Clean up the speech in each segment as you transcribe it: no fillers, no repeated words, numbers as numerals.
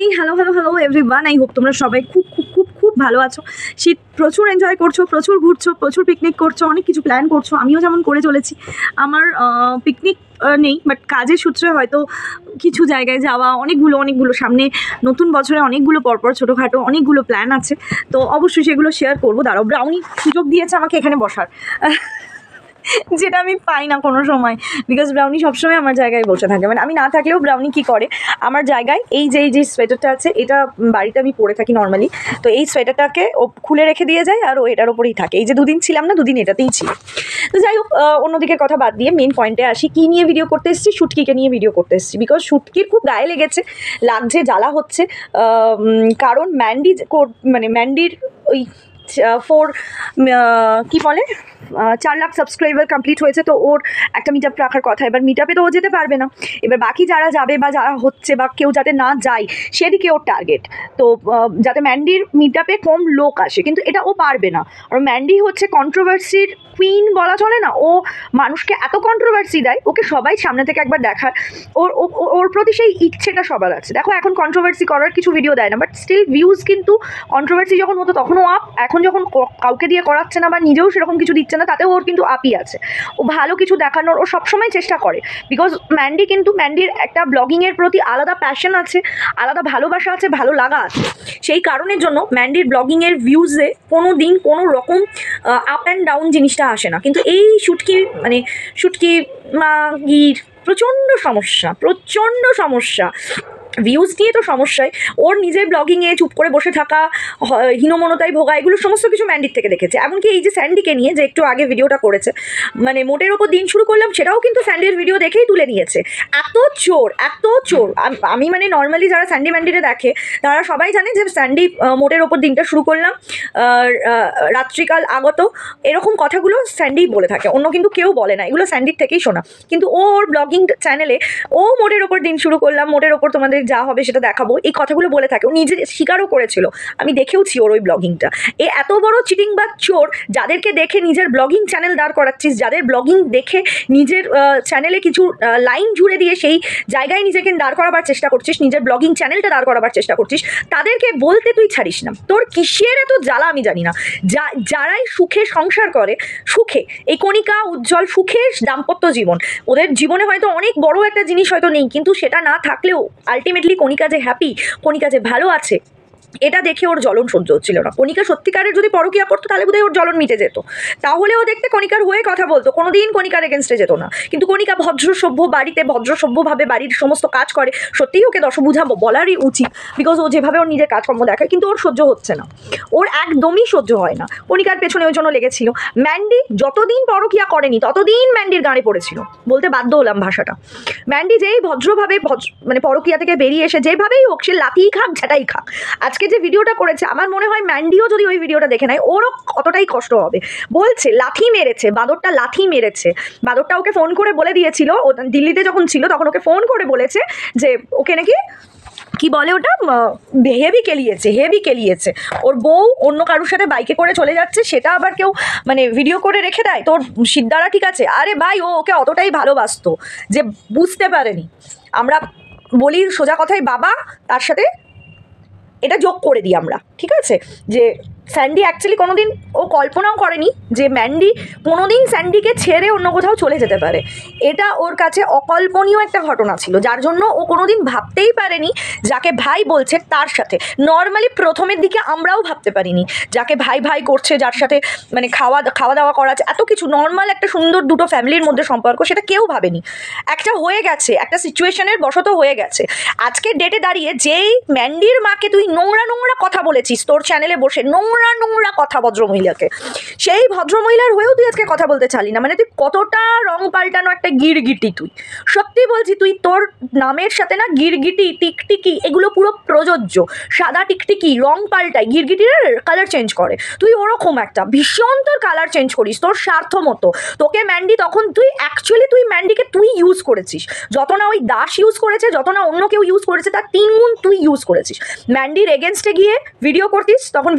Hello hello hello everyone, I hope তোমরা সবাই খুব খুব খুব খুব ভালো আছো। শীত প্রচুর এনজয় করছো, প্রচুর ঘুরছো, প্রচুর পিকনিক করছো, অনেক কিছু প্ল্যান করছো। আমিও যেমন করে চলেছি। আমার পিকনিক নেই, বাট কাজের সূত্রে হয়তো কিছু জায়গায় যাওয়া, অনেকগুলো সামনে নতুন বছরে অনেকগুলো পরপর ছোটোখাটো অনেকগুলো প্ল্যান আছে। তো অবশ্যই সেগুলো শেয়ার করবো। দাঁড়াও, ব্রাউনি সুযোগ দিয়েছে আমাকে এখানে বসার, যেটা আমি পাই না কোনো সময়, বিকজ ব্রাউনি সবসময় আমার জায়গায় বসে থাকে। মানে আমি না থাকলেও ব্রাউনি কী করে আমার জায়গায়, এই যে সোয়েটারটা আছে, এটা বাড়িতে আমি পরে থাকি নর্মালি। তো এই সোয়েটারটাকে ও খুলে রেখে দিয়ে যায়, আর ও এটার ওপরেই থাকে। এই যে দুদিন ছিলাম না, দুদিন এটাতেই ছিল। তো যাই হোক, অন্যদিকের কথা বাদ দিয়ে মেন পয়েন্টে আসি। কী নিয়ে ভিডিও করতে এসেছি? শুটকিকে নিয়ে ভিডিও করতে এসেছি, বিকজ শুটকির খুব গায়ে লাগছে, জ্বালা হচ্ছে। কারণ ম্যান্ডির ওই 4 লাখ সাবস্ক্রাইবার কমপ্লিট হয়েছে। তো ওর একটা মিট আপ রাখার কথা। এবার মিট আপে তো ও যেতে পারবে না। এবার বাকি যারা যাবে বা যারা হচ্ছে বা কেউ যাতে না যায় সেদিকে ওর টার্গেট। তো যাতে ম্যান্ডির মিট আপে কম লোক আসে, কিন্তু এটা ও পারবে না। আর ম্যান্ডি হচ্ছে কন্ট্রোভার্সির কুইন বলা চলে না। ও মানুষকে এত কন্ট্রোভার্সি দেয়, ওকে সবাই সামনে থেকে একবার দেখার ওর প্রতি সেই ইচ্ছেটা সবার আছে। দেখো, এখন কন্ট্রোভার্সি করার কিছু ভিডিও দেয় না, বাট স্টিল ভিউজ কিন্তু কন্ট্রোভার্সি যখন হতো তখনও আপ। এখন যখন কাউকে দিয়ে করাচ্ছে না বা নিজেও সেরকম কিছু দিচ্ছে না, তাতেও ওর কিন্তু আপই আছে। ও ভালো কিছু দেখানোর ও সবসময় চেষ্টা করে, বিকজ ম্যান্ডির একটা ব্লগিংয়ের প্রতি আলাদা প্যাশন আছে, আলাদা ভালোবাসা আছে, ভালো লাগা আছে। সেই কারণের জন্য ম্যান্ডির ব্লগিংয়ের ভিউজে কোনো দিন কোনো রকম আপ অ্যান্ড ডাউন জিনিসটা আসে না। কিন্তু এই শুটকি মাগির প্রচণ্ড সমস্যা। ভিউজ নিয়ে তো সমস্যায়, ওর নিজের ব্লগিংয়ে চুপ করে বসে থাকা, হীনমনতায় ভোগা, এগুলো সমস্ত কিছু ম্যান্ডির থেকে দেখেছে। এমনকি এই যে স্যান্ডিকে নিয়ে যে একটু আগে ভিডিওটা করেছে, মানে মোটের ওপর দিন শুরু করলাম, সেটাও কিন্তু স্যান্ডির ভিডিও দেখেই তুলে নিয়েছে। এত চোর। আমি মানে নর্মালি যারা স্যান্ডি ম্যান্ডিরে দেখে তারা সবাই জানে যে স্যান্ডি মোটের ওপর দিনটা শুরু করলাম, রাত্রিকাল আগত, এরকম কথাগুলো স্যান্ডিই বলে থাকে, অন্য কিন্তু কেউ বলে না। এগুলো স্যান্ডির থেকেই শোনা। কিন্তু ওর ব্লগিং চ্যানেলে ও মোটের ওপর দিন শুরু করলাম, মোটের ওপর তোমাদের যা হবে সেটা দেখাবো, এই কথাগুলো বলে থাকে। ও নিজে স্বীকারও করেছিল, আমি দেখেওছি ওর ওই ব্লগিংটা। এত বড় চিটিং বা চোর, যাদেরকে দেখে নিজের ব্লগিং চ্যানেল দাঁড় করাচ্ছিস, যাদের ব্লগিং দেখে নিজের চ্যানেলে কিছু লাইন জুড়ে দিয়ে সেই জায়গায় নিজেকে দাঁড় করাবার চেষ্টা করছিস, নিজের ব্লগিং চ্যানেলটা দাঁড় করাবার চেষ্টা করছিস, তাদেরকে বলতে তুই ছাড়িস না। তোর কিসের এত জ্বালা আমি জানি না। যারাই সুখে সংসার করে, সুখে, এই কণিকা উজ্জ্বল সুখের দাম্পত্য জীবন, ওদের জীবনে হয়তো অনেক বড় একটা জিনিস হয়তো নেই, কিন্তু সেটা না থাকলেও আলটিমেটলি কণিকা যে হ্যাপি, কণিকা যে ভালো আছে, এটা দেখে ওর জ্বলন সহ্য হচ্ছিল না। কণিকা সত্যিকারের যদি পরকীয়া করতো তাহলে বোধহয় ওর জ্বলন মিটে যেত, তাহলে ও দেখতে কণিকার হয়ে কথা বলতো, কোনোদিন কণিকার এগেনস্টে যেত না। কিন্তু কণিকা ভদ্রসভ্য, বাড়িতে ভদ্রসভ্যভাবে বাড়ির সমস্ত কাজ করে, সত্যিই ওকে দশভুজা বলারই উচিত, বিকজ ও যেভাবে ওর নিজের কাজকর্ম দেখায়, কিন্তু ওর সহ্য হচ্ছে না, ওর একদমই সহ্য হয় না। কণিকার পেছনে ওই জন্য লেগেছিল। ম্যান্ডি যতদিন পরকীয়া করেনি ততদিন ম্যান্ডির গাঁড়ে পড়েছিল, বলতে বাধ্য হলাম ভাষাটা। ম্যান্ডি যেই ভদ্রভাবে মানে পরকীয়া থেকে বেরিয়ে এসে যেভাবেই হোক, সে লাথিই খাক ঝাঁটাই খাক, আজকে যে ভিডিওটা করেছে, আমার মনে হয় ম্যান্ডিও যদি ওই ভিডিওটা দেখে নেয় ওরও অতটাই কষ্ট হবে। বলছে লাথি মেরেছে, বাঁদরটা লাথি মেরেছে। বাঁদরটা ওকে ফোন করে বলে দিয়েছিল, ও দিল্লিতে যখন ছিল তখন ওকে ফোন করে বলেছে যে ওকে নাকি কি বলে ওটা, হেভি কেলিয়েছে। ওর বউ অন্য কারোর সাথে বাইকে করে চলে যাচ্ছে, সেটা আবার কেউ মানে ভিডিও করে রেখে দেয়। তোর সিদ্ধারা ঠিক আছে? আরে ভাই, ও ওকে অতটাই ভালোবাসতো যে বুঝতে পারেনি। আমরা বলি সোজা কথাই, বাবা তার সাথে এটা যোগ করে দিই আমরা, ঠিক আছে? যে স্যান্ডি অ্যাকচুয়ালি কোনোদিন ও কল্পনাও করেনি যে ম্যান্ডি কোনোদিন স্যান্ডিকে ছেড়ে অন্য কোথাও চলে যেতে পারে। এটা ওর কাছে অকল্পনীয় একটা ঘটনা ছিল, যার জন্য ও কোনোদিন ভাবতেই পারেনি যাকে ভাই বলছে তার সাথে। নর্মালি প্রথমের দিকে আমরাও ভাবতে পারিনি, যাকে ভাই করছে, যার সাথে মানে খাওয়া দাওয়া করা আছে, এত কিছু নর্মাল একটা সুন্দর দুটো ফ্যামিলির মধ্যে সম্পর্ক, সেটা কেউ ভাবেনি। একটা হয়ে গেছে, একটা সিচুয়েশনের বশত হয়ে গেছে। আজকের ডেটে দাঁড়িয়ে যেই ম্যান্ডির মাকে তুই নোংরা কথা বলেছিস তোর চ্যানেলে বসে, নোংরা কথা ভদ্রমহিলাকে, সেই ভদ্রমহিলার হয়েও তুই আজকে কথা বলতে চালি না। মানে তুই কতটা রং পাল্টানো একটা গিরগিটি তুই। সত্যি বলছি, তুই তোর নামের সাথে না গিরগিটি, টিকটিকি, এগুলো পুরো প্রযোজ্য। সাদা টিকটিকি রং পাল্টায়, গিরগিটির কালার চেঞ্জ করে, তুই ওরকম একটা ভীষণ তোর কালার চেঞ্জ করিস তোর স্বার্থ মতো। তোকে ম্যান্ডি তখন তুই ম্যান্ডিকে তুই ইউজ করেছিস, যত না ওই দাস ইউজ করেছে, যত না অন্য কেউ ইউজ করেছে, তার 3 গুণ তুই ইউজ করেছিস। ম্যান্ডির এগেনস্টে গিয়ে ভিডিও করতিস, তখন ভিউজ পেতিস,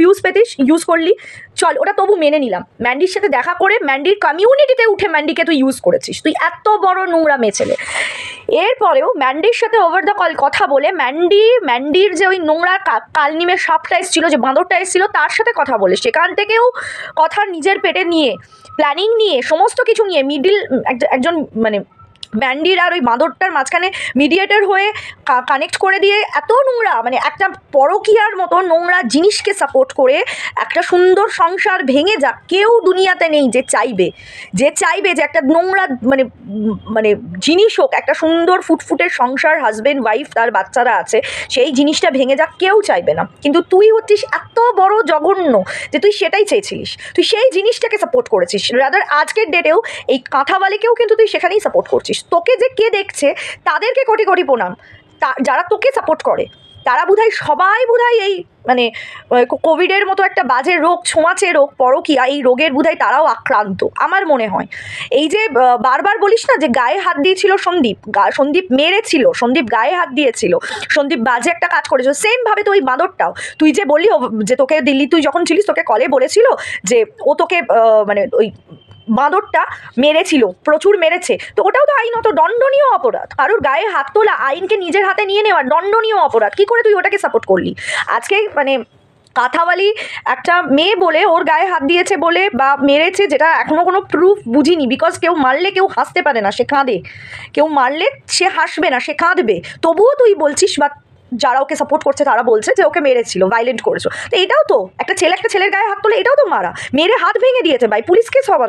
করেছিস, ইউজ করলি, চল ওটা তবু মেনে নিলাম। ম্যান্ডির সাথে দেখা করে ম্যান্ডির কমিউনিটিতে উঠে ম্যান্ডিকে তুই ইউজ করেছিস, তুই এত বড় নোংরা মেয়ে ছেলে। এরপরেও ম্যান্ডির সাথে ওভার দ্য কল কথা বলে ম্যান্ডির যে ওই নোংরা কালনিমের সাপটা এসেছিল, যে বাঁদরটা এসেছিল, তার সাথে কথা বলে সেখান থেকেও কথা নিজের পেটে নিয়ে, প্ল্যানিং নিয়ে, সমস্ত কিছু নিয়ে একজন মানে ম্যান্ডির আর ওই বাঁদরটার মাঝখানে মিডিয়েটর হয়ে কানেক্ট করে দিয়ে এত নোংরা, মানে একটা পরকীয়ার মতো নোংরা জিনিসকে সাপোর্ট করে একটা সুন্দর সংসার ভেঙে যাক কেউ দুনিয়াতে নেই যে চাইবে যে একটা নোংরা মানে জিনিস হোক, একটা সুন্দর ফুটফুটের সংসার, হাজব্যান্ড ওয়াইফ, তার বাচ্চারা আছে, সেই জিনিসটা ভেঙে যাক কেউ চাইবে না। কিন্তু তুই হচ্ছিস এত বড় জঘন্য যে তুই সেটাই চেয়েছিলিস, তুই সেই জিনিসটাকে সাপোর্ট করেছিস। রাদার আজকের ডেটেও এই কাঁথাওয়ালিকেও কিন্তু তুই সেখানেই সাপোর্ট করছিস। তোকে যে কে দেখছে তাদেরকে কোটি কোটি প্রণাম, যারা তোকে সাপোর্ট করে তারা সবাই এই মানে কোভিডের মতো একটা বাজে রোগ, ছোঁয়াচে রোগ, পরকীয়া, এই রোগের তারাও আক্রান্ত আমার মনে হয়। এই যে বারবার বলিস না যে গায়ে হাত দিয়েছিল সন্দীপ মেরেছিল, সন্দীপ গায়ে হাত দিয়েছিল, সন্দীপ বাজে একটা কাজ করেছিল, সেমভাবে তো ওই বাঁদরটাও তুই যে বললি যে তোকে দিল্লি তুই যখন ছিলিস তোকে কলে বলেছিল যে ও তোকে মানে ওই বাঁদরটা মেরেছিল, প্রচুর মেরেছে, তো ওটাও তো আইনত দণ্ডনীয় অপরাধ। কারোর গায়ে হাত তোলা, আইনকে নিজের হাতে নিয়ে নেওয়া দণ্ডনীয় অপরাধ। কি করে তুই ওটাকে সাপোর্ট করলি? আজকে মানে কাঁথাওয়ালি একটা মেয়ে বলে ওর গায়ে হাত দিয়েছে বলে বা মেরেছে, যেটা এখনো কোনো প্রুফ বুঝিনি, বিকজ কেউ মারলে কেউ হাসতে পারে না, সে কাঁদে, কেউ মারলে সে হাসবে না, সে কাঁদবে, তবুও তুই বলছিস বা যারা ওকে সাপোর্ট করছে তারা বলছে যে ওকে মেরেছিল, ভাইলেন্ট করেছো। তো এটাও তো একটা ছেলের গায়ে হাত তোলে, এটাও তো মারা, মেরে হাত ভেঙে দিয়েছে ভাই, পুলিশ কেস হওয়ার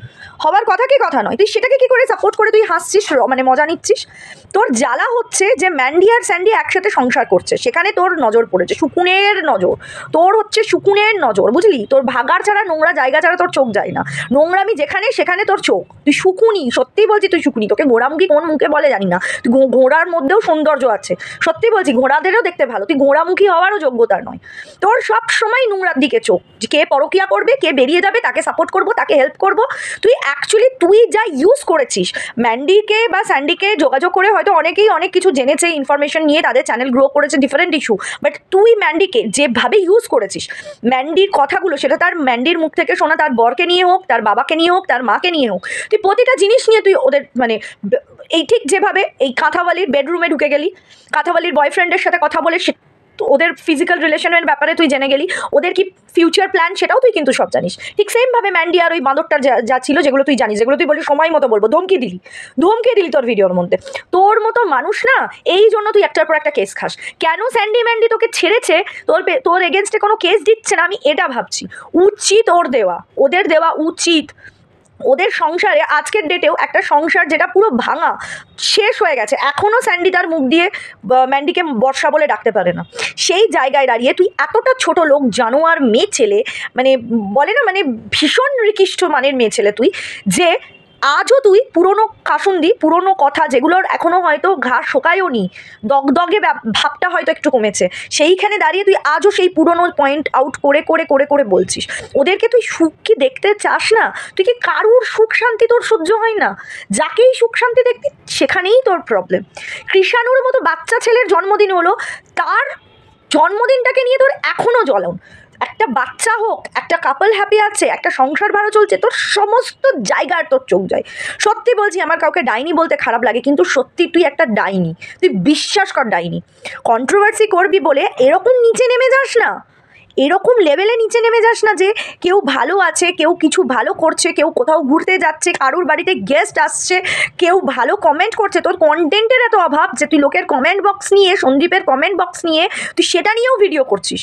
কথা কি কথা নয়। তুই সেটাকে কি করে সাপোর্ট করে তুই হাসছিস, মানে মজা নিচ্ছিস? তোর জ্বালা হচ্ছে যে ম্যান্ডি আর স্যান্ডি একসাথে সংসার করছে, সেখানে তোর নজর পড়েছে, শকুনের নজর, তোর হচ্ছে শকুনের নজর, বুঝলি? তোর ভাগার ছাড়া, নোংরা জায়গা ছাড়া তোর চোখ যায় না, নোংরামি যেখানে সেখানে তোর চোখ, তুই শুকুনি, সত্যি বলছি তুই শুকুনি। তোকে ঘোড়ামুখী কোন মুখে বলে জানি না, তুই ঘোড়ার মধ্যেও সৌন্দর্য আছে, সত্যি বলছি, ঘোড়াদেরও দেখতে ভালো, তুই ঘোড়ামুখী হওয়ারও যোগ্যতা নয় তোর, সব সময় নোংরার দিকে চোখ, কে পরকিয়া করবে, কে বেরিয়ে যাবে, তাকে সাপোর্ট করবো, তাকে হেল্প করবো। তুই যা ইউজ করেছিস ম্যান্ডিকে বা স্যান্ডিকে যোগাযোগ করে, হয়তো অনেকেই অনেক কিছু জেনেছে, ইনফরমেশন নিয়ে তাদের চ্যানেল গ্রো করেছে, ডিফারেন্ট ইস্যু, বাট তুই ম্যান্ডিকে যেভাবে ইউজ করেছিস, ম্যান্ডির কথাগুলো, সেটা তার ম্যান্ডির মুখ থেকে শোনা, তার বরকে নিয়ে হোক, তার বাবাকে নিয়ে হোক, তার মাকে নিয়ে হোক, তুই প্রতিটা জিনিস নিয়ে তুই ওদের মানে এই ঠিক যেভাবে এই কাঁথাওয়ালির বেডরুমে ঢুকে গেলি, কাঁথাওয়ালির বয়ফ্রেন্ডের সাথে কথা বলে ওদের ফিজিক্যাল রিলেশনের ব্যাপারে তুই জেনে গেলি, ওদের কি ফিউচার প্ল্যান সেটাও তুই কিন্তু সব জানিস। ঠিক সেমভাবে ম্যান্ডি আর ওই বাঁদরটার যা ছিল, যেগুলো তুই জানিস, যেগুলো তুই বলি সময় মতো বলবো, ধমকি দিলি তোর ভিডিওর মধ্যে। তোর মতো মানুষ না, এই জন্য তুই একটার পর একটা কেস খাস। কেন স্যান্ডি ম্যান্ডি তোকে ছেড়েছে, তোর এগেনস্টে কোনো কেস দিচ্ছে না, আমি এটা ভাবছি। উচিত ওদের দেওয়া উচিত। ওদের সংসারে আজকের ডেটেও একটা সংসার যেটা পুরো ভাঙা শেষ হয়ে গেছে, এখনও স্যান্ডি তার মুখ দিয়ে ম্যান্ডিকে বর্ষা বলে ডাকতে পারে না, সেই জায়গায় দাঁড়িয়ে তুই এতটা ছোট লোক, জানোয়ার মেয়ে ছেলে, মানে বলে না, মানে ভীষণ নিকৃষ্ট মানের মেয়ে ছেলে তুই, যে আজও তুই পুরনো কাসুন্দি, পুরনো কথা যেগুলোর এখনও হয়তো ঘাস শোকায়ও নি, দগদগে ভাবটা হয়তো একটু কমেছে, সেইখানে দাঁড়িয়ে তুই আজও সেই পুরনো পয়েন্ট আউট করে করে করে করে বলছিস। ওদেরকে তুই সুখ কি দেখতে চাস না? তুই কি কারুর সুখ শান্তি তোর সহ্য হয় না? যাকেই সুখ শান্তি দেখতে, সেখানেই তোর প্রবলেম। কৃষাণুর মতো বাচ্চা ছেলের জন্মদিন হলো, তার জন্মদিনটাকে নিয়ে তোর এখনও জ্বলন। একটা বাচ্চা হোক, একটা কাপল হ্যাপি আছে, একটা সংসার ভালো চলছে, তোর সমস্ত জায়গার তোর চোখ যায়। সত্যি বলছি, আমার কাউকে ডাইনি বলতে খারাপ লাগে, কিন্তু সত্যি তুই একটা ডাইনি, তুই বিশ্বাস কর ডাইনি। কন্ট্রোভার্সি করবি বলে এরকম নিচে নেমে যাস না, এরকম লেভেলে নিচে নেমে যাস না যে কেউ ভালো আছে, কেউ কিছু ভালো করছে, কেউ কোথাও ঘুরতে যাচ্ছে, কারুর বাড়িতে গেস্ট আসছে, কেউ ভালো কমেন্ট করছে, তোর কন্টেন্টের এত অভাব যে তুই লোকের কমেন্ট বক্স নিয়ে, সন্দীপের কমেন্ট বক্স নিয়ে তুই সেটা নিয়েও ভিডিও করছিস।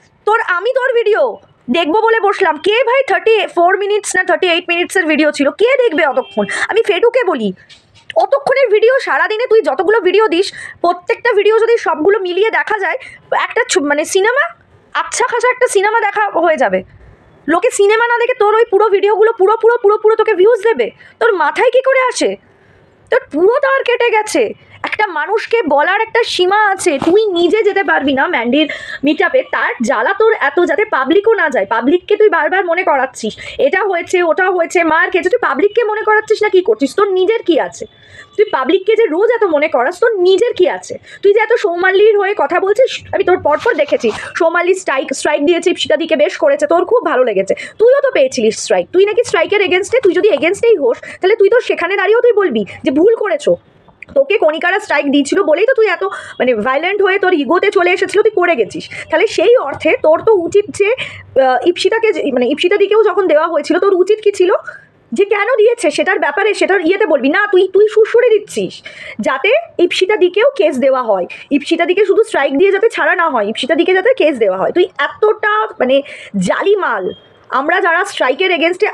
আমি তোর ভিডিও দেখবো বলে বসলাম, কে ভাই 34 মিনিটস না 38 মিনিটসের ভিডিও ছিল, কে দেখবে অতক্ষণ? আমি ফেটুকে বলি, অতক্ষণের ভিডিও সারাদিনে তুই যতগুলো ভিডিও দিস, প্রত্যেকটা ভিডিও যদি সবগুলো মিলিয়ে দেখা যায়, একটা মানে সিনেমা, আচ্ছা খাসা একটা সিনেমা দেখা হয়ে যাবে। লোকে সিনেমা না দেখে তোর ওই পুরো ভিডিওগুলো পুরো তোকে ভিউজ দেবে, তোর মাথায় কি করে আসে? তোর পুরো তার কেটে গেছে। একটা মানুষকে বলার একটা সীমা আছে। তুই নিজে যেতে পারবি না ম্যান্ডির মিটআপে, তার জ্বালা তোর এত যাতে পাবলিকও না যায়। পাবলিককে তুই বারবার মনে করাচ্ছিস এটা হয়েছে ওটা হয়েছে মার খেয়েছে, তুই পাবলিককে মনে করাচ্ছিস না কি করছিস? তোর নিজের কি আছে? তুই পাবলিককে যে রোজ এত মনে করাস, তোর নিজের কি আছে? তুই যে এত সৌমাল্লির হয়ে কথা বলছিস, আমি তোর পরপর দেখেছি সৌমাল্লি স্ট্রাইক দিয়েছে, ইপসিতাদিকে বেশ করেছে, তোর খুব ভালো লেগেছে। তুইও তো পেয়েছিলিস স্ট্রাইক, তুই নাকি স্ট্রাইকের এগেনস্টে, তুই যদি এগেনস্টেই হোস তাহলে তুই তো সেখানে দাঁড়িয়েও তুই বলবি যে ভুল করেছো, তোকে কণিকারা স্ট্রাইক দিয়েছিল বলেই তো তুই এত মানে ভায়োলেন্ট হয়ে তোর ইগোতে চলে এসেছিল, তুই করে গেছিস। তাহলে সেই অর্থে তোর তো উচিত যে ইপসিতাকে মানে ইপসিতাদিকেও যখন দেওয়া হয়েছিল, তোর উচিত কি ছিল যে কেন দিয়েছে সেটার ব্যাপারে সেটার ইয়েতে বলবি না, তুই সুরসুরে দিচ্ছিস যাতে ইপসিতাদিকেও কেস দেওয়া হয়, ইপসিতাদিকে শুধু স্ট্রাইক দিয়ে যাতে ছাড়া না হয়, ইপসিতাদিকে যাতে কেস দেওয়া হয়। তুই এতটা মানে জালি মাল। আমরা যারা স্ট্রাইকের এগেনস্টে,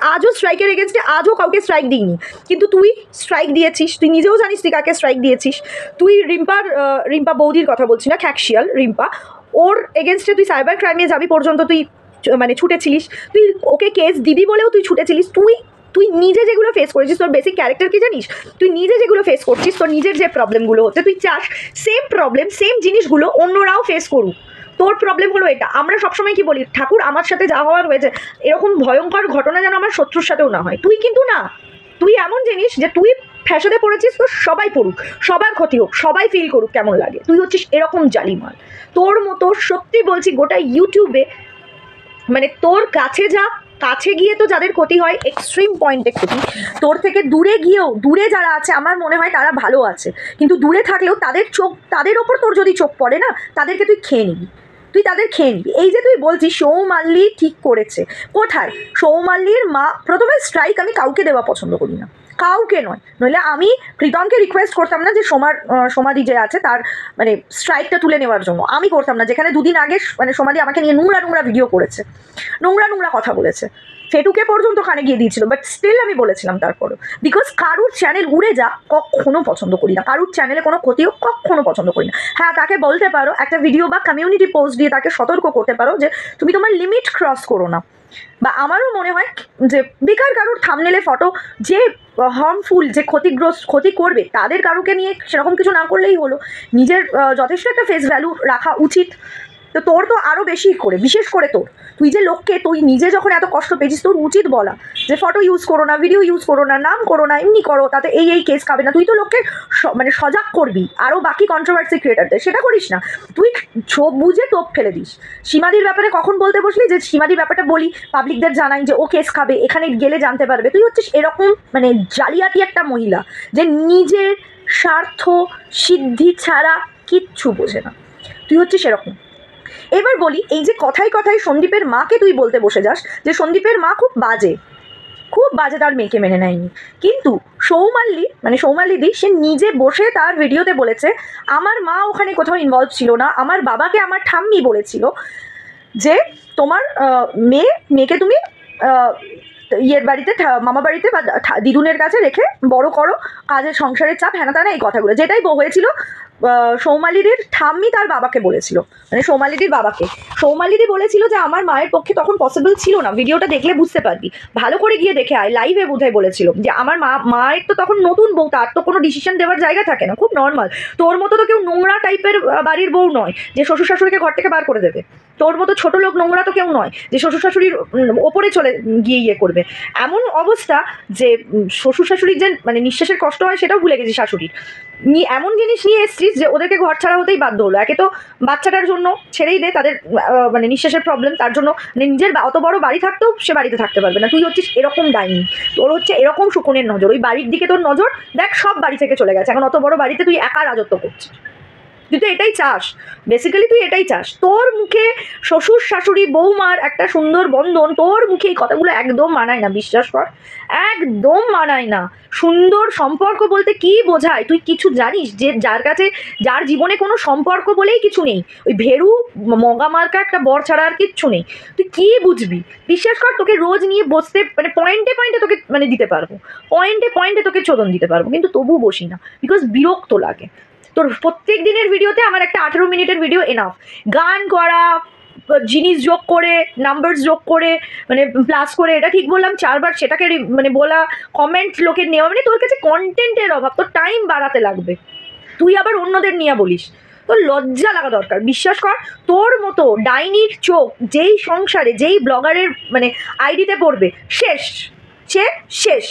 আজও কাউকে স্ট্রাইক দিইনি, কিন্তু তুই স্ট্রাইক দিয়েছিস, তুই নিজেও জানিস তুই কাকে স্ট্রাইক দিয়েছিস। তুই রিম্পা বৌদির কথা বলছি না, খ্যাকশিয়াল রিম্পা, ওর এগেনস্টে তুই সাইবার ক্রাইমে যাবি পর্যন্ত তুই মানে ছুটেছিলিস, তুই ওকে কেস দিবি বলেও তুই ছুটেছিলিস। তুই নিজে যেগুলো ফেস করেছিস, তোর বেসিক ক্যারেক্টার কি জানিস? তুই নিজে যেগুলো ফেস করছিস, তোর নিজের যে প্রবলেমগুলো হচ্ছে, তুই চাস সেম প্রবলেম সেম জিনিসগুলো অন্যরাও ফেস করুক। তোর প্রবলেম হলো এটা। আমরা সবসময় কি বলি, ঠাকুর আমার সাথে যা হওয়ার হয়েছে, এরকম ভয়ঙ্কর ঘটনা যেন আমার শত্রুর সাথেও না হয়। তুই কিন্তু না, তুই এমন জিনিস যে তুই ফ্যাসাদে পড়েছিস, তো সবাই পড়ুক, সবার ক্ষতি হোক, সবাই ফিল করুক কেমন লাগে। তুই হচ্ছিস এরকম জালিমাল। তোর মতো সত্যি বলছি গোটা ইউটিউবে মানে তোর কাছে গিয়ে তো যাদের ক্ষতি হয় এক্সট্রিম পয়েন্টে ক্ষতি, তোর থেকে দূরে যারা আছে আমার মনে হয় তারা ভালো আছে, কিন্তু দূরে থাকলেও তাদের ওপর তোর যদি চোখ পড়ে না, তাদেরকে তুই খেয়ে নিবি, এই যে তুই বলছিস সৌমাল্লি ঠিক করেছে, কোথায় সৌমাল্লির মা? প্রথমে স্ট্রাইক আমি কাউকে দেওয়া পছন্দ করি না, কাউকে নয়, নইলে আমি প্রীতমকে রিকোয়েস্ট করতাম না যে সমাধি যে আছে তার মানে স্ট্রাইকটা তুলে নেওয়ার জন্য, আমি করতাম না। যেখানে দুদিন আগে মানে সমাধি আমাকে নিয়ে নোংরা ভিডিও করেছে, নোংরা কথা বলেছে, ফেটুকে পর্যন্ত কানে গিয়ে দিয়েছিল, বাট স্টিল আমি বলেছিলাম তারপরও, বিকজ কারুর চ্যানেল উড়ে যা কখনো পছন্দ করি না, কারুর চ্যানেলে কোনো ক্ষতি হোক কখনো পছন্দ করি না। হ্যাঁ, তাকে বলতে পারো একটা ভিডিও বা কমিউনিটি পোস্ট দিয়ে তাকে সতর্ক করতে পারো যে তুমি তোমার লিমিট ক্রস করো না। বা আমারও মনে হয় যে বেকার কারুর থাম্বনেলে ফটো যে হার্মফুল, যে ক্ষতি করবে, তাদের কারুকে নিয়ে সেরকম কিছু না করলেই হলো। নিজের যথেষ্ট একটা ফেস ভ্যালু রাখা উচিত। তো তোর তো আরও বেশি করে, বিশেষ করে তুই যে লোককে, তুই নিজে যখন এত কষ্ট পেয়েছিস, তোর উচিত বলা যে ফটো ইউজ করো না, ভিডিও ইউজ করো না, নাম করো না, এমনি করো, তাতে এই কেস খাবে না। তুই তো লোককে মানে সজাগ করবি আরও বাকি কন্ট্রোভার্সি ক্রিয়েটারদের, সেটা করিস না। তুই ছোপ বুঝে টোপ ফেলে দিস। সীমাদির ব্যাপারে কখন বলতে বসলি যে সীমাদির ব্যাপারটা বলি, পাবলিকদের জানাই যে ও কেস খাবে, এখানে গেলে জানতে পারবে। তুই হচ্ছিস এরকম মানে জালিয়াতি একটা মহিলা যে নিজের স্বার্থ সিদ্ধি ছাড়া কিচ্ছু বোঝে না, তুই হচ্ছিস এরকম। এবার বলি, এই যে কথায় সন্দীপের মাকে তুই বলতে বসে যাস যে সন্দীপের মা খুব বাজে তার মেয়েকে মেনে নেয়নি, কিন্তু সৌমাল্লিদি সে নিজে বসে তার ভিডিওতে বলেছে আমার মা ওখানে কোথাও ইনভলভ ছিল না, আমার বাবাকে আমার ঠাম্মি বলেছিল যে তোমার মেয়েকে তুমি ইয়ের বাড়িতে, মামা বাড়িতে বা দিদুনের কাছে রেখে বড় করো, কাজের সংসারের চাপ, হ্যানা ত্যানা, এই কথাগুলো যেটাই হয়েছিল সৌমালিদির ঠাম্মি তার বাবাকে বলেছিল, মানে সৌমালিদি বলেছিল যে আমার মায়ের পক্ষে তখন পসিবল ছিল না। ভিডিওটা দেখলে বুঝতে পারবি, ভালো করে গিয়ে দেখে আয়, লাইভে বোধহয় বলেছিল যে আমার মায়ের তো তখন নতুন বউ, তার তো কোনো ডিসিশন দেওয়ার জায়গা থাকে না, খুব নর্মাল। তোর মতো তো কেউ নোংরা টাইপের বাড়ির বউ নয় যে শ্বশুর শাশুড়িকে ঘর থেকে বার করে দেবে, তোর মতো ছোট লোক নোংরা তো কেউ নয় যে শ্বশুর শাশুড়ির ওপরে চলে গিয়ে ইয়ে করবে। এমন অবস্থা যে শ্বশুর শাশুড়ির যে মানে নিঃশ্বাসের কষ্ট হয় সেটাও ভুলে গেছি শাশুড়ির, এমন জিনিস নিয়ে এসছিস যে ওদেরকে ঘর ছাড়া হতেই বাধ্য হলো। একে তো বাচ্চাটার জন্য ছেড়েই দে, তাদের মানে নিঃশ্বাসের প্রবলেম, তার জন্য মানে নিজের অত বড় বাড়ি থাকতেও সে বাড়িতে থাকতে পারবে না। তুই হচ্ছিস এরকম ডাইনি, তোর হচ্ছে এরকম শকুনের নজর, ওই বাড়ির দিকে তোর নজর, দেখ সব বাড়ি থেকে চলে গেছে, এখন অত বড় বাড়িতে তুই একা রাজত্ব করছিস। তুই তো এটাই চাস, বেসিক্যালি তুই এটাই চাস। তোর মুখে শ্বশুর শাশুড়ি বৌমার একটা সুন্দর বন্ধন, তোর মুখে এই কথাগুলো একদম মানায় না, বিশ্বাস কর, একদম মানায় না। সুন্দর সম্পর্ক বলতে কি বোঝায় তুই কিছু জানিস? যে যার জীবনে কোনো সম্পর্ক বলেই কিছু নেই, ওই ভেরু মগা মার্কা একটা বর ছাড়া আর কিচ্ছু নেই, তুই কি বুঝবি? বিশ্বাস কর, তোকে রোজ নিয়ে বসতে মানে পয়েন্টে তোকে মানে দিতে পারবো, পয়েন্টে তোকে চোদন দিতে পারবো, কিন্তু তবু বসি না, বিকজ বিরক্ত লাগে। তোর প্রত্যেক দিনের ভিডিওতে আমার একটা 18 মিনিটের ভিডিও এনাফ, গান করা, জিনিস যোগ করে, নাম্বারস যোগ করে, মানে প্লাস করে, এটা ঠিক বললাম 4 বার, সেটাকে মানে বলা, কমেন্ট লোকের নেওয়া, মানে তোর কাছে কন্টেন্টের অভাব, তোর টাইম বাড়াতে লাগবে। তুই আবার অন্যদের নিয়ে বলিস, তোর লজ্জা লাগা দরকার। বিশ্বাস কর, তোর মতো ডাইনির চোখ যেই সংসারে যেই ব্লগারের মানে আইডিতে পড়বে, শেষ, সে শেষ,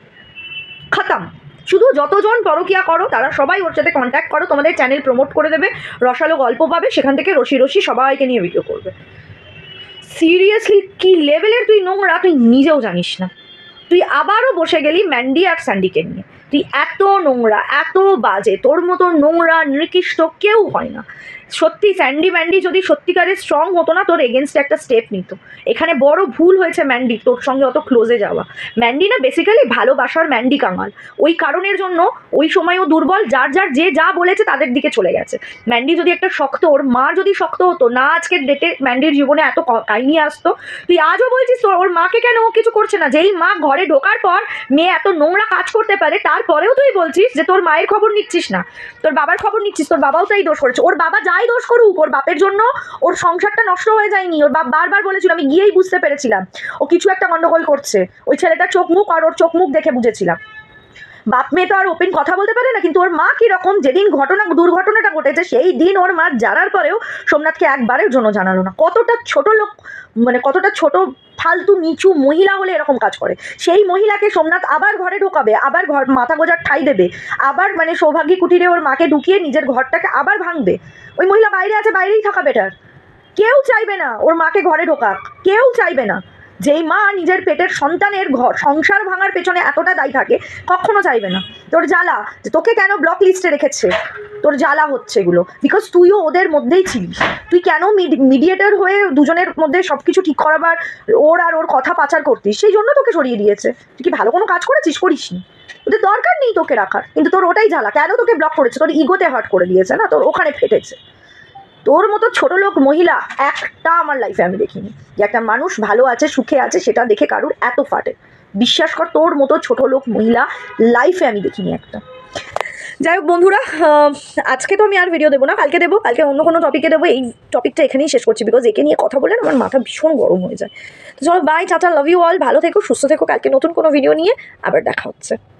খতম। শুধু যতজন পরকিয়া করো তারা সবাই ওর সাথে কন্ট্যাক্ট করো, তোমাদের চ্যানেল প্রমোট করে দেবে, রসালো গল্প পাবে, সেখান থেকে রসি রসি সবাইকে নিয়ে ভিডিও করবে। সিরিয়াসলি কি লেভেলের তুই নোংরা তুই নিজেও জানিস না। তুই আবারও বসে গেলি ম্যান্ডি আর স্যান্ডিকে নিয়ে। তুই এত নোংরা, এত বাজে, তোর মতো নোংরা নিকৃষ্ট কেউ হয় না। সত্যি স্যান্ডি ম্যান্ডি যদি সত্যিকারের স্ট্রং হতো না, তোর এগেনস্টে একটা স্টেপ নিত। এখানে বড় ভুল হয়েছে ম্যান্ডি তোর সঙ্গে অত ক্লোজে যাওয়া। ম্যান্ডি না বেসিক্যালি ভালোবাসার ম্যান্ডি কাঙাল, ওই কারণের জন্য ওই সময়ও দুর্বল, যার যার যে যা বলেছে তাদের দিকে চলে গেছে। ম্যান্ডি যদি একটা শক্ত, ওর মা যদি শক্ত হতো না, আজকের ডেটে ম্যান্ডির জীবনে এত কাহিনী আসতো। তুই আজও বলছিস ওর মাকে কেন ও কিছু করছে না, যেই মা ঘরে ঢোকার পর মেয়ে এত নোংরা কাজ করতে পারে, তারপরেও তুই বলছিস যে তোর মায়ের খবর নিচ্ছিস না, তোর বাবার খবর নিচ্ছিস। তোর বাবাও তাই দোষ করেছে, ওর বাবা যাই দোষ করুক, ওর বাপের জন্য ওর সংসারটা নষ্ট হয়ে যায়নি। ওর বাপ বারবার বলেছিল, আমি গিয়েই বুঝতে পেরেছিলাম ও কিছু একটা গন্ডগোল করছে, ওই ছেলেটার চোখ মুখ আর ওর চোখ মুখ দেখে বুঝেছিলাম। বাপ মেয়ে তো আর ওপেন কথা বলতে পারে না, কিন্তু ওর মা কীরকম, যেদিন দুর্ঘটনাটা ঘটেছে সেই দিন ওর মা জানার পরেও সোমনাথকে একবারের জন্য জানালো না। কতটা ছোট লোক, মানে কতটা ছোট ফালতু নিচু মহিলা হলে এরকম কাজ করে। সেই মহিলাকে সোমনাথ আবার ঘরে ঢোকাবে, আবার ঘর মাথা গোজার ঠাই দেবে, আবার মানে সৌভাগ্যী কুটিরে ওর মাকে ঢুকিয়ে নিজের ঘরটাকে আবার ভাঙবে। ওই মহিলা বাইরে আছে, বাইরেই থাকা বেটার। কেউ চাইবে না ওর মাকে ঘরে ঢোকাক, কেউ চাইবে না। যেই মা নিজের পেটের সন্তানের ঘর সংসার ভাঙার পেছনে এতটা দায়ী থাকে, কখনো চাইবে না। তোর জ্বালা যে তোকে কেন ব্লক লিস্টে রেখেছে, তোর জ্বালা হচ্ছে এগুলো, বিকজ তুইও ওদের মধ্যেই ছিলিস। তুই কেন মিডিয়েটর হয়ে দুজনের মধ্যে সব কিছু ঠিক করাবার ওর আর ওর কথা পাচার করতিস, সেই জন্য তোকে সরিয়ে দিয়েছে। তুই কি ভালো কোনো কাজ করেছিস? করিসনি, ওদের দরকার নেই তোকে রাখার, কিন্তু তোর ওটাই জ্বালা। কেন তোকে ব্লক করেছে? তোর ইগোতে হার্ট করে দিয়েছে না, তোর ওখানে ফেটেছে। তোর মতো ছোট লোক মহিলা একটা আমার লাইফে আমি দেখিনি, যে একটা মানুষ ভালো আছে সুখে আছে সেটা দেখে কারুর এত ফাটে। বিশ্বাস কর, তোর মতো ছোট লোক মহিলা লাইফে আমি দেখিনি একটা। যাই হোক বন্ধুরা, আজকে তো আমি আর ভিডিও দেবো না, কালকে দেবো, কালকে অন্য কোনো টপিকে দেবো। এই টপিকটা এখানেই শেষ করছি, বিকজ একে নিয়ে কথা বলে আমার মাথা ভীষণ গরম হয়ে যায়। তো চলো bye, tata, love you all, ভালো থেকো, সুস্থ থেকো। কালকে নতুন কোনো ভিডিও নিয়ে আবার দেখা হচ্ছে।